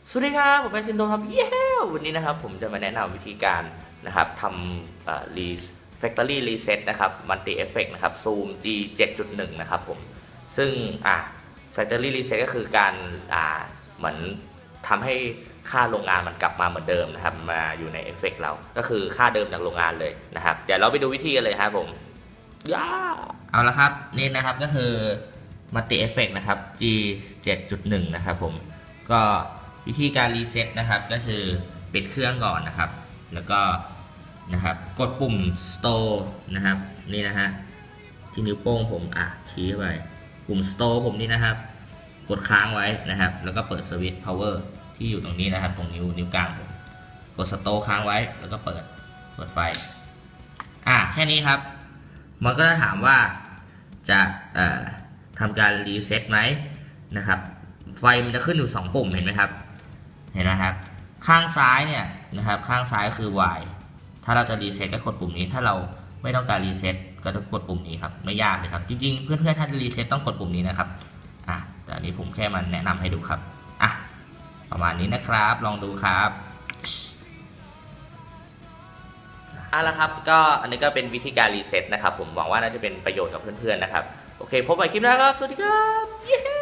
สวัสดีครับผมเป็นซินโดครับเย้วันนี้นะครับผมจะมาแนะนำวิธีการนะครับทำfactory reset นะครับ multi effect นะครับซูม G 7.1นะครับผมซึ่งfactory reset ก็คือการเหมือนทำให้ค่าโรงงานมันกลับมาเหมือนเดิมนะครับมาอยู่ในเอฟเฟกต์เราก็คือค่าเดิมจากโรงงานเลยนะครับเดี๋ยวเราไปดูวิธีกันเลยครับผมย่าเอาละครับนี่นะครับก็คือ multi effect นะครับ G 7.1นะครับผมก็วิธีการรีเซ็ตนะครับก็คือปิดเครื่องก่อนนะครับแล้วก็นะครับกดปุ่ม store นะครับนี่นะฮะที่นิ้วโป้งผมชี้ไปปุ่ม store ผมนี่นะครับกดค้างไว้นะครับแล้วก็เปิดสวิตช์ power ที่อยู่ตรงนี้นะครับตรงนิ้วกลางผมกด store ค้างไว้แล้วก็เปิดไฟแค่นี้ครับมันก็จะถามว่าจะทำการรีเซ็ตไหมนะครับไฟมันจะขึ้นอยู่2ปุ่มเห็นไหมครับเห็นนะครับข้างซ้ายเนี่ยนะครับข้างซ้ายคือ Y ถ้าเราจะรีเซ็ตก็กดปุ่มนี้ถ้าเราไม่ต้องการรีเซ็ตก็ต้องกดปุ่มนี้ครับไม่ยากเลยครับจริงๆเพื่อนๆถ้าจะรีเซ็ตต้องกดปุ่มนี้นะครับแต่อันนี้ผมแค่มาแนะนำให้ดูครับประมาณนี้นะครับลองดูครับละครับก็อันนี้ก็เป็นวิธีการรีเซ็ตนะครับผมหวังว่าน่าจะเป็นประโยชน์กับเพื่อนๆนะครับโอเคพบกันคลิปหน้าครับสวัสดีครับ